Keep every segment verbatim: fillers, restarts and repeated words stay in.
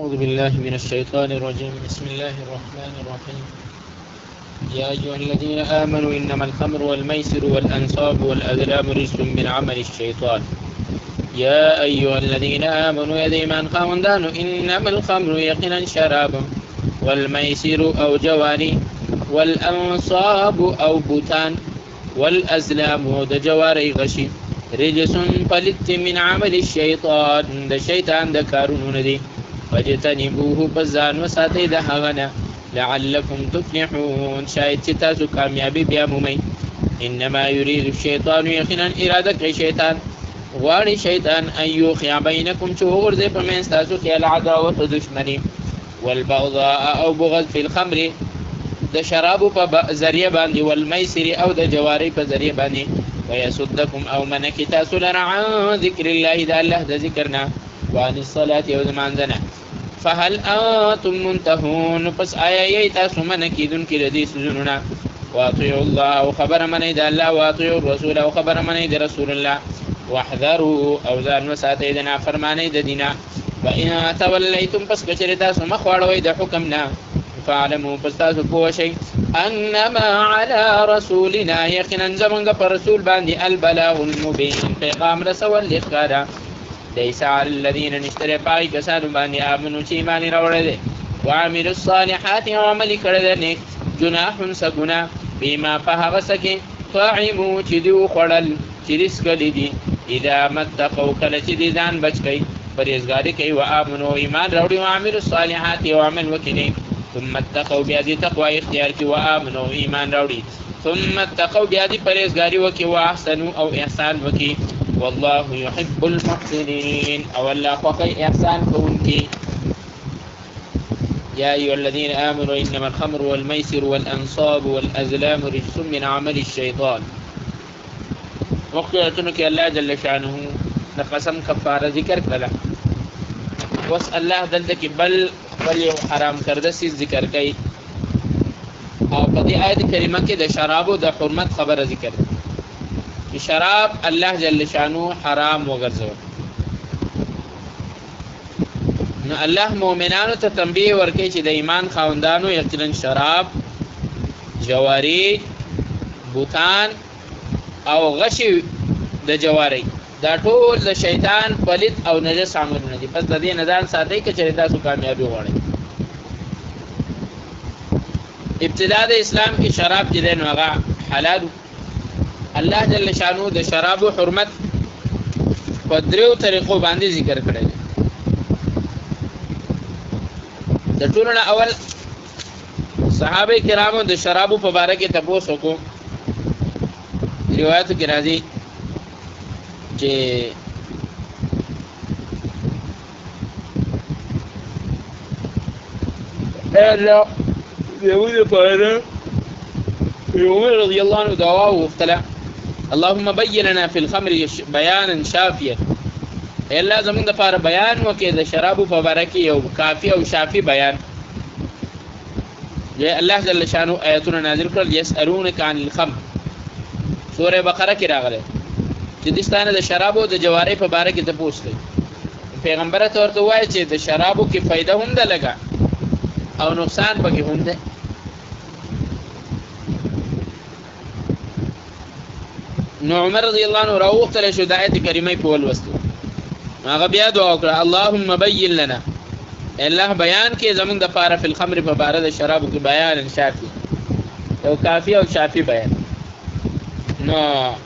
أعوذ بالله من الشيطان الرجيم. بسم الله الرحمن الرحيم. يا أيها الذين آمنوا إنما الخمر والميسر والأنصاب والأزلام رجس من عمل الشيطان. يا أيها الذين آمنوا يا ديمان خاوندانو إنما الخمر يقنا شراب والميسر أو جواري والأنصاب أو بوتان والأزلام د جواري غشي رجس فلت من عمل الشيطان د شيطان د کارونو ندي فاجتنبوه بزان وساتي د هغنه لعلكم تفلحون شاید چې تاسو کامیابی بیا مومئ. انما يريد الشيطان يقينا اراده شیطان غواړي شیطان ان يوقع بينكم چې وګرځي په منځ تاسو کې العداوه او دشمني والبغضاء او بغض في الخمر د شراب په ذریعہ باندې والميسر او د جواری په ذریعہ باندې ويصدكم او منك تاسو لرا عن ذكر الله د الله د ذکرنا وعن الصلاه او زمانځنه فهل انتم منتهون پس آیا یی تاسو منکیدون کې د دې سوزونه واطيعوا الله او خبر منی د الله واطيعوا الرسول او خبر منی د رسول الله واحذروا او ځان وساتئ د نافرمانی د دینه وان توليتم پس کچری تاسو مخ واړوي د حکم نه فاعلموا پس تاسو پوه شئ انما على رسولنا یقینا زمونږ پر رسول باندې البلاغ المبين پیغام رسول لخاره ليس على الذين نشتري پای کسانو باندې امنو چې ایمان راوړل دي وعملوا الصالحات وعمل کړل دي جناح سغنا بما فهغه سکه طعموا چې دی خړل چې رزق دي اذا متقوا کله چې دي ځان بچ کړي پرهیزګاری کوي او امنو ایمان راوړي او عملوا الصالحات وعمل وکړي ثم اتقوا بيدي تقوى اختيار کی وآمنوا ایمان راوړي ثم اتقوا بيدي پرهیزګاری وکي واحسنوا او احسان وکي والله يحب المحسنين او الله خوښي احسان کوونکي. يا ايها الذين امنوا انما الخمر والميسر والانصاب والازلام رجس من عمل الشيطان. وقتونو کې الله جل شانه د قسم کفاره ذکر کړه وس الله دلته کې بل بل یو حرام کرده سیز ذکر کوي او په دې آیت کریمه کې د شراب او د حرمت خبره ذکر کوي. شراب الله جل شانو حرام وګرځول نو الله مؤمنانو ته تنبیه ورکړي چې د ایمان خاوندانو یقینا شراب جواری بوتان او غشي د جواری دا ټول د شیطان پلیت او نجس عملونه دي. پس د دې نظام ساتي کې چې تاسو کامیابی غواړئ. ابتدا د اسلام کې شراب چې دین هغه حلال الله جل شانو د شراب او حرمت په دریو طریقو باندې ذکر کړی دی. د ټولنه اول صحابه کرامو د شرابو په اړه کې تاسو کو روایت کې راځي چې الا يقول فانا عمر رضي الله عنه دعواه واختلع اللهم بين لنا في الخمر بيانا شافيا الا زمون د پاره بیان وکي د شراب په اړه کې یو کافي او شافي بیان. یا الله جل شانو آیاتونه نازل کړل يسالونك عن الخمر سوره بقره کې راغله چې دستانه د شرابو د جواری په اړه کې ته پوښتنه پیغمبر ته ورته وایي چې د شرابو کې فائدہ هم ده لګا او نقصان پکې هم ده. نو عمر رضی الله عنه راوختل شو د آیت کریمه په ولوستو هغه بیا دعا وکړه اللهم بين لنا الله بیان کې زمونږ د پاره فل خمر په اړه د شرابو کې بیان شافي او کافی او شافي بیان. نو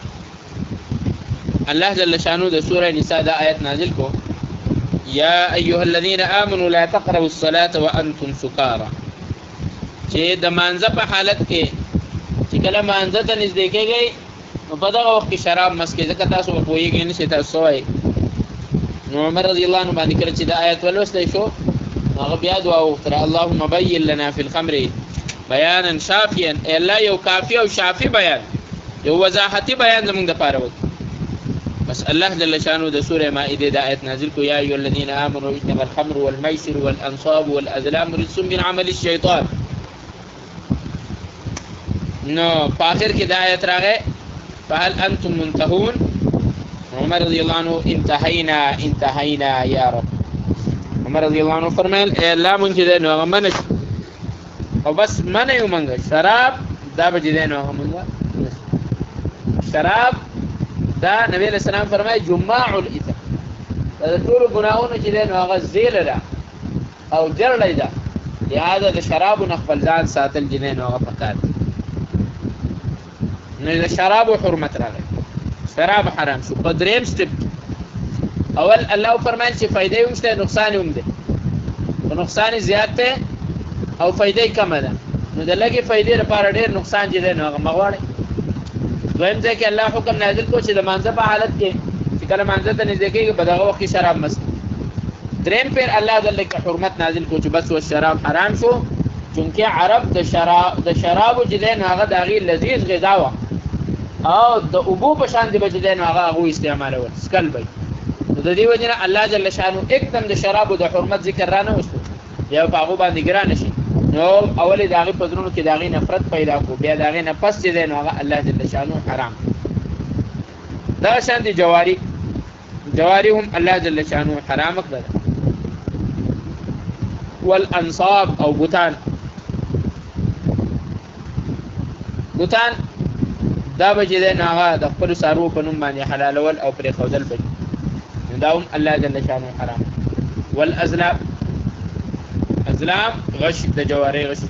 الله جل شانو د سوره نساء د آیت نازل کو یا ایها الذين امنوا لا تقربوا الصلاه وانتم سكارى چې د مانځه په حالت کې چې کله مانځه ته نږدې کېږئ نو په دغه وخت کې شراب مسکې ځکه تاسو په پوهېږئ نه شئ تاسو وایئ. نو عمر رضی الله عنه باندې کله چې د آیت ولوستی شو هغه بیا دعا وکړه اللهم بين لنا في الخمر بیانا شافیا ای الله یو کافي او شافي بیان یو وضاحتي بیان زمونږ دپاره وکړي. بس الله جل شانو د سوره مائده د آیت نازل کو یا ایها الذين امنوا انما الخمر والميسر والانصاب والازلام رجس من عمل الشيطان. نو په اخر کې د آیت راغی فهل انتم منتهون عمر رضی الله عنه انتهینا انتهینا یا رب عمر رضی الله عنه فرمایل اے الله مونږ چې دی نو هغه منع او بس منع یو مونږ شراب دا به چې دی نو هغه مونږ شراب دا نبی علیہ السلام فرمایي جماع الاثم دا ټول ګناهونه چې دی نو هغه زیله ده او جرړی ده لهذا د شرابو نه خپل ځان ساتل چې دی نو هغه پکار دي نو د شرابو حرمت راغی شراب حرام شو په دریم سټپ اول الله فرمایي چې فائدې هم شته نقصان هم ده او نقصان زیات ده او فائدې کم ده نو د لګي فائدې لپاره ډېر نقصان چې ده نو هغه مغواړي دویم ځکه الله حکم نازل کو چې د مانځه په حالت کې چې کله مانځه ته نږدې کېږي په دغه وخت کې شراب مست دریم پیر الله د لکه حرمت نازل کو چې بس و شراب حرام شو چونکه عرب د شراب د شرابو چې ده نو هغه د هغې لذیذ غذا وه او د اوبو په شان دی به چې دی نو هغه هغوی استعمالول سکل به نو د دې وجې نه الله جل شانو एकदम د شرابو د حرمت ذکر را نه وستو یا په هغو باندې ګرانه شي نو اولې د هغې په زړونو کې د هغې نفرت پیدا کړو بیا د هغې نه پس چې دی نو هغه الله جل شانو حرام دغه شان دي جواري جواري هم الله جل شانو حرام کړل والانصاب او بوتان بوتان دا به چې دی نو هغه د خپلو څاروو په نوم باندې حلالول او پرېښودل به نو دا هم الله جل شانو حرام والازلام ازلام غش د جوارۍ غش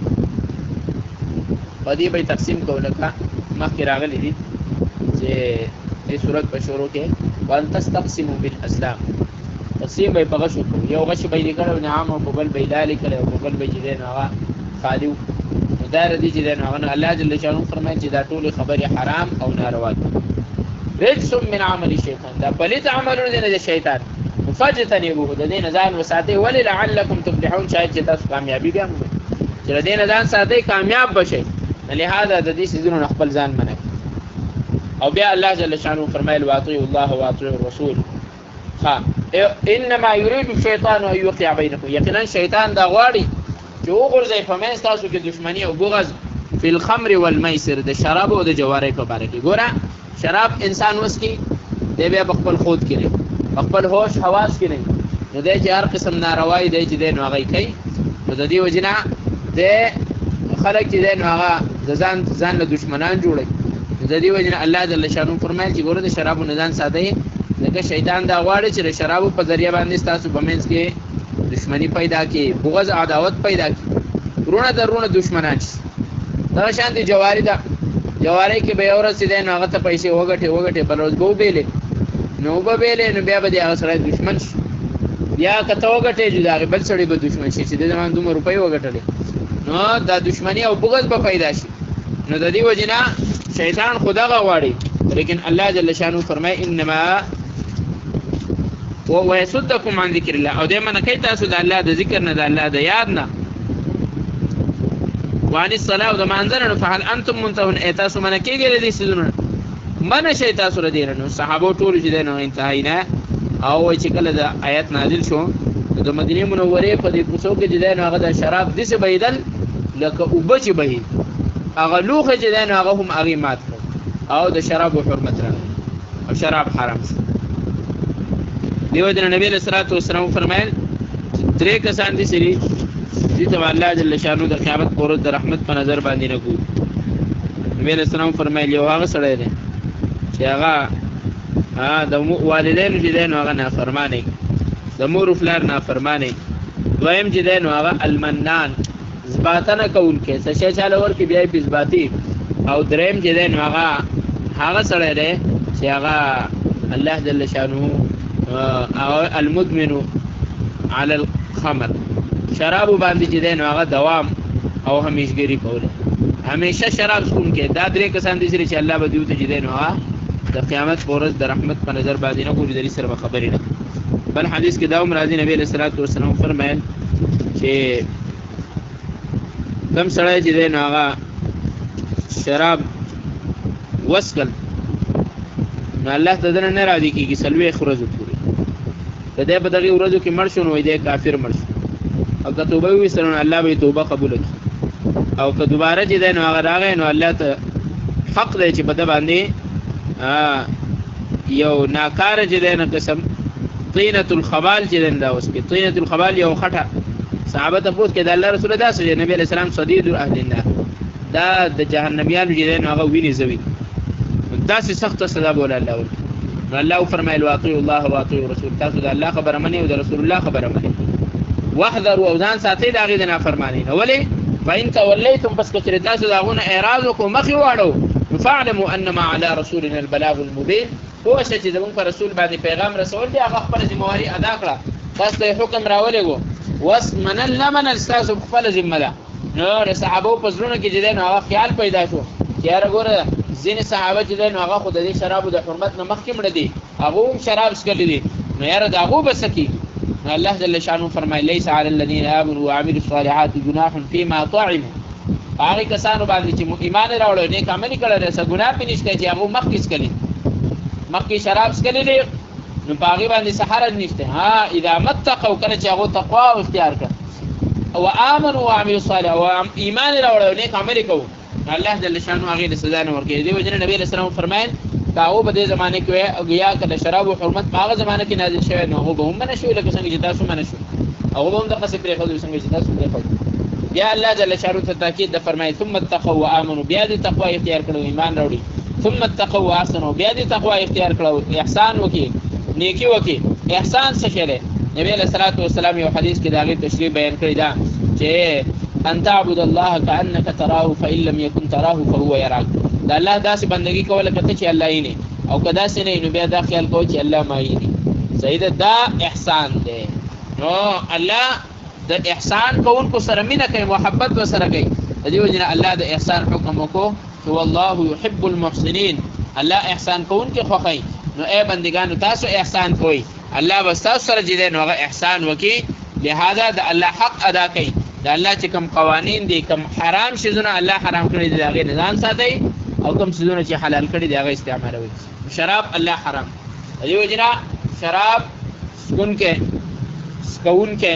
په دې به یې تقسیم کوو لکه مخکې راغلی دي چې دې صورت په شروع کې وان تستقسموا بالازلام تقسیم به یې په غشو کوو یو غش به یې لیکلی نعم او په بل به یې دا لیکلی او په بل به چې دی نو هغه خالي و دا ردی چې دی نو هغه الله جل شانو فرمایي چې دا ټولې خبرې حرام او ناروا دي رجس من عمل الشیطان دا پلیت عملونه دي نه د شیطان فاجتنبوه د دې نه ځان وساتئ ولې لعلکم تفلحون شاید چې تاسو کامیابي بیا ومومئ چې د دې نه ځان ساتئ کامیاب بشئ لهذا د دې څیزونو نه خپل ځان منع او بیا الله جل شانو فرمایل واطیعوا الله واطیعوا الرسول ها انما يريد الشیطان ان يوقع بینکم یقینا شیطان دا غواړي چې وغورځئ په منځ تاسو کې دښمني او بغض فی الخمر والمیسر د شراب او د جوارۍ په باره کې ګوره شراب انسان وس کې دی بیا په خپل خود کې نه په خپل هوش حواس کې نه نو دی چې هر قسم ناروایي دی چې دی نو هغه یې کوي نو د دې وجې نه دی خلک چې دی نو هغه د ځان ځان له دښمنان جوړوي نو د دې وجې نه الله جل شانو فرمایل چې ګوره د شرابو نه ځان ساتئ ځکه شیطان دا غواړي چې د شرابو په ذریعه باندې ستاسو په منځ کې دشمنی پیدا کی بغض عداوت پیدا کی رونه در رونه دشمنان شي دا شان دي جواری دا جواری کې به اورس دي نو هغه ته پیسې وګټي وګټي بل روز به وبېلې نو به وبېلې نو بیا به دي هغه سره دشمن شي بیا کته وګټي جدا بل سړی به دشمن شي چې د زمان دومره روپۍ وګټلې نو دا دشمنی او بغض به پیدا شي نو د دې وجنه شیطان خدا غواړي لیکن الله جل شانو فرمای انما ويصدكم عن ذكر الله او دائما کوي تاسو د الله د ذکر نه د الله د یاد نه وان الصلاه او د مانځنه فهل انتم منتهون تاسو من کېږي د دې سيزونه من شي تاسو ر دې نه صحابه ټول چې نه انتهای نه او چې کله د آیت نازل شو د مدینه منوره په دې کوڅو کې چې نه هغه د شراب د څه بيدل لکه وبچ به هغه لوخه چې نه هغه هم هغه مات او د شراب حرمت را او شراب حرام شو دیو جن نبی علیہ الصلوۃ والسلام فرمایل درې کسان دي سری چې ته الله جل شانو د قیامت پر ورځ د رحمت په نظر باندې نه ګوري نبی علیہ السلام فرمایل یو هغه سړی دی چې هغه ها د والدینو چې دین هغه نه فرمانه د مور فلار نه فرمانه دویم چې دین هغه المنان زباتنه کوونکې څه شي چاله ور کې بیا بزباتی او دریم چې دین هغه هغه سړی دی چې هغه الله جل شانو او المدمن على الخمر شراب باندې چې دین هغه دوام او همیشګری کوله همیشه شراب څون کې دا درې کسان دي چې الله به دیو ته چې دین هغه د قیامت پر ورځ د رحمت په نظر باندې نه ګوري د سره خبرې نه بل حدیث کې داوم راځي نبی علیہ الصلوۃ والسلام فرمایل چې کوم سړی چې دین هغه شراب وسکل نو الله تعالی نه را دي کیږي سلوي خرزو پوری د دې په دغه ورځو کې مړ شون وای دی کافر مړ شو او که توبه وستنه الله به توبه قبول کړي او که دوباره چې دین هغه راغی نو الله ته حق دی چې په د باندې یو ناکار چې دین قسم طینة الخبال چې دن دا اوس کې طینة الخبال یو خټه صحابه ته پوښت کړه د الله رسول الله صلی نبی علیہ السلام صدید اهل النار دا د جهنميانو چې دن هغه ویني زوی دا سي سخت سزا بوله الله ورکړي نو الله فرمایل واطیعوا الله واطیعوا رسول تاسو د الله خبره منئ او د رسول الله خبره منئ واحذروا او ځان ساتئ د هغې د نافرمانۍ نه ولې فإن توليتم پس کچرې تاسو د هغونه اعراض وکړو مخې واړو فاعلموا انما على رسولنا البلاغ المبين پوه شه چې زموږ په رسول باندې پیغام رسول دی هغه خپله ذمهواري ادا کړه تاسو ته یې حکم راولېږو اوس منل نه منل ستاسو خپله ذمه ده نو د صحابو په زړونو کې چې دی نو هغه خیال پیدا شو چې یاره ګوره ځینې صحابه چې دی نو هغه خو د دې شرابو د حرمت نه مخکې مړه دي هغو هم شراب څښلي دي نو یاره د هغو به څه کي نو الله جل شانه فرمایي لیس علی الذین آمنوا وعملوا الصالحات جناح فیما طعموا هغې کسانو باندې چې ایمان یې راوړی نیک عمل یې کړی دی څه ګناه پرې نشته چې هغو مخکې څښلي مخکې شراب څښلي دي نو په هغې باندې څه حرج نشته ها اذا ما اتقوا کله چې هغو تقوا اختیار کړه وآمنوا وعملوا الصالحات او ایمان یې راوړی او نیک عمل یې کوو الله جل شانه هغې له سزا نه ورکوي دې وجې نه نبي علیه السلام فرمایل که هغو په دې زمانه کې یا که د شرابو حرمت په هغه زمانه کې نازل شوی نو هغو به هم منع شوي لکه څنګه چې تاسو منع شوي هغو به هم دغسې پرېښودي څنګه چې تاسو پرېښودي بیا الله جل شانه ته تاکید د فرمایي ثم اتقوا وآمنوا بیا دې تقوا اختیار کړو ایمان راوړي ثم اتقوا واحسنوا بیا دې تقوا اختیار کړو احسان وکړي نیکي وکړي احسان څه شی دی نبي علیه الصلاة والسلام یو حدیث کې د هغې تشریح بیان کړې ده چې ان تعبد الله كأنك تراه فإن لم يكن تراه فهو يراك دا الله داسې بندگی کوله کته چې الله یې نه او که داسې نه نو بیا دا خیال کوو چې الله ما یې صحیح ده دا احسان دی نو الله د احسان کوونکو سره مینه کوي محبت ورسره کوي د دې وجې نه الله د احسان حکم وکړو چې والله يحب المحسنين الله احسان کوونکي خوښوي نو ای بندګانو تاسو احسان کوئ الله به ستاسو سره چې دی نو هغه احسان وکړي لهذا د الله حق ادا کوي د الله چې کوم قوانین دي کوم حرام شیزونه الله حرام کړي دي د هغې نه ځان ساتئ او کوم شیزونه چې حلال کړي دي هغه استعمالوئ شراب الله حرام د دې وجې نه شراب څښونکی څکوونکی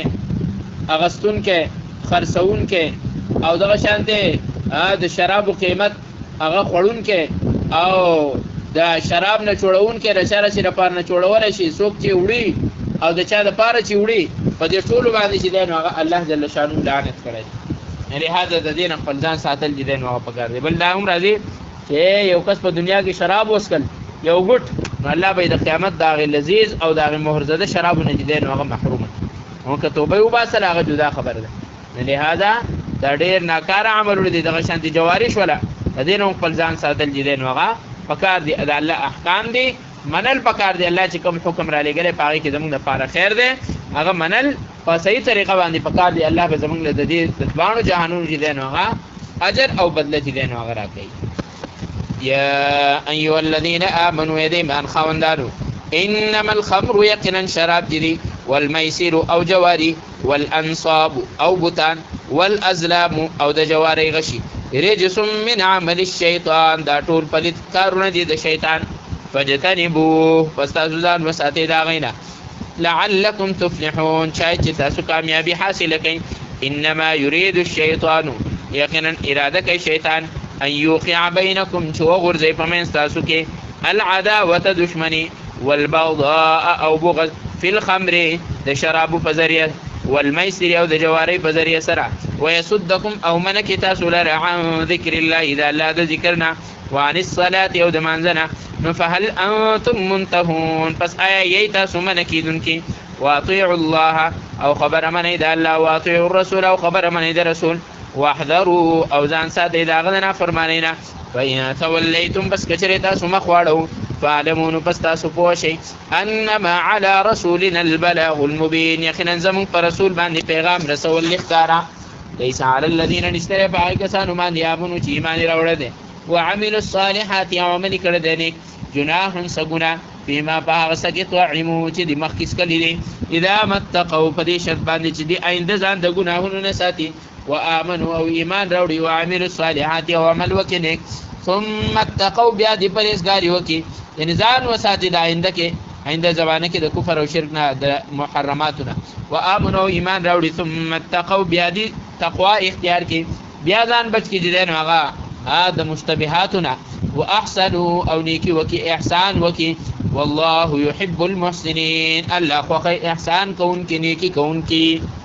اغستونکی خرڅوونکی او دغه شانتې د شرابو قیمت هغه خوړونکی او د شراب نه جوړوونکی د چا چې دپاره نه جوړولی شي څوک چې وړي او د چا دپاره چې وړي په دې ټولو باندې چې دی نو هغه الله جل شانو لعنت کړی دی لهذا د دې نه خپل ځان ساتل چې دی نو هغه پکار دی بل دا هم راځي چې یو کس په دنیا کې شراب وڅښل یو ګوټ نو الله به یې د قیامت د هغې لذیذ او د هغې مهرزده شرابو نه چې دی نو هغه محرومه نو که توبه یې وباسله هغه جدا خبره ده نو لهذا دا ډېر ناکاره عملونه دي دغه شانتې جواري شوله د دې نه هم خپل ځان ساتل چې دی نو هغه پکار دی د الله احکام دي منل پکار دی الله چې کوم حکم را لېږلی په هغې کې زموږ دپاره خیر دی هغه منل په صحیح طریقه باندې پکار دی الله به زموږ له د دې د دواړو جهانونو چې دی نو هغه اجر او بدله چې دی نو هغه راکوي یا ایها الذین آمنوا ای د ایمان خاوندانو انما الخمر یقینا شراب جدي والمیسر او جواری والانصاب او بوتان والازلام او د جواری غشي رجس من عمل الشیطان دا ټول پلیت کارونه دي د شیطان فاجتنبوه پس تاسو ځان وساتئ د هغې نه لعلکم تفلحون شاید چې تاسو کامیابي حاصله کئ انما یرید الشیطان یقینا اراده کوي شیطان ان یوقع بینکم چې وغورځوي په منځ تاسو کې العداوة دشمني والبغضاء او بغض فی الخمر د شرابو په ذریعه والمیسر او د جواری په ذریعه سره ویصدکم او منکې تاسو لره عن ذکر الله د الله د ذکرنا وعن الصلاة او د مانځنه نو فهل انتم منتهون پس آیا یی تاسو منع کیدونکي واطیعوا الله او خبره منئ د الله واطیعوا الرسول او خبره منئ د رسول واحذروا او ځان ساتئ د هغه د نافرمانۍ نه فإن تولیتم بس کچرې تاسو مخ واړو فاعلمون پس تاسو پوه شئ انما على رسولنا البلاغ المبین یقینا زموږ په رسول باندې پیغام رسول ښکاره لیس علی الذین نشته په هغې کسانو باندې آمنو چې ایمان یې راوړی دی وعملوا الصالحات او عمل یې کړی دی نیک جناح څه ګناه فیما په هغه څه کې طعمو چې د مخکې څکلي دي اذا ما اتقوا په دې شرط باندې چې د آینده ځان د ګناهونو نه ساتي وآمنوا او ایمان راوړي وعملوا الصالحات او عمل وکړي نیک ثم اتقوا بیا دې پرهیزګاري وکړي یعنې ځان وساتي د آینده کې آینده زمانه کې د کفر او شرک نه د محرماتو نه وآمنوا او ایمان راوړي ثم اتقوا بیا دې تقوا اختیار کړي بیا ځان بچ کړي چې دی نو هغه هذا مشتبهاتنا. وأحسنوا أو نيكي وكي إحسان وكي والله يحب المحسنين. الله خوخي إحسان كونك نيكي كونك